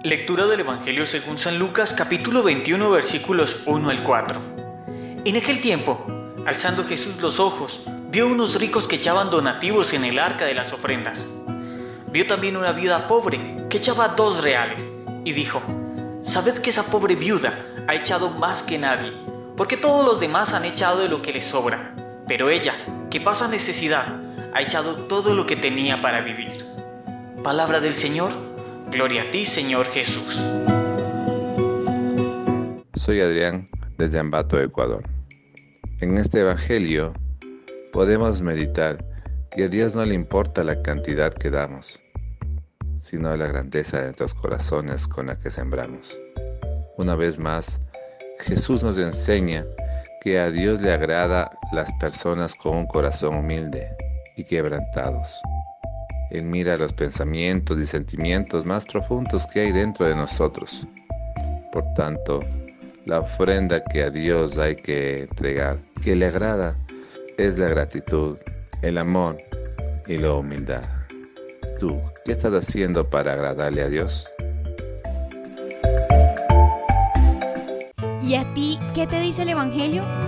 Lectura del Evangelio según San Lucas, capítulo 21, versículos 1 al 4. En aquel tiempo, alzando Jesús los ojos, vio unos ricos que echaban donativos en el arca de las ofrendas. Vio también una viuda pobre que echaba 2 reales y dijo: «Sabed que esa pobre viuda ha echado más que nadie, porque todos los demás han echado de lo que les sobra, pero ella, que pasa necesidad, ha echado todo lo que tenía para vivir». Palabra del Señor. Gloria a ti, Señor Jesús. Soy Adrián, desde Ambato, Ecuador. En este Evangelio podemos meditar que a Dios no le importa la cantidad que damos, sino la grandeza de nuestros corazones con la que sembramos. Una vez más, Jesús nos enseña que a Dios le agrada las personas con un corazón humilde y quebrantados. Él mira los pensamientos y sentimientos más profundos que hay dentro de nosotros. Por tanto, la ofrenda que a Dios hay que entregar, que le agrada, es la gratitud, el amor y la humildad. ¿Tú qué estás haciendo para agradarle a Dios? ¿Y a ti qué te dice el Evangelio?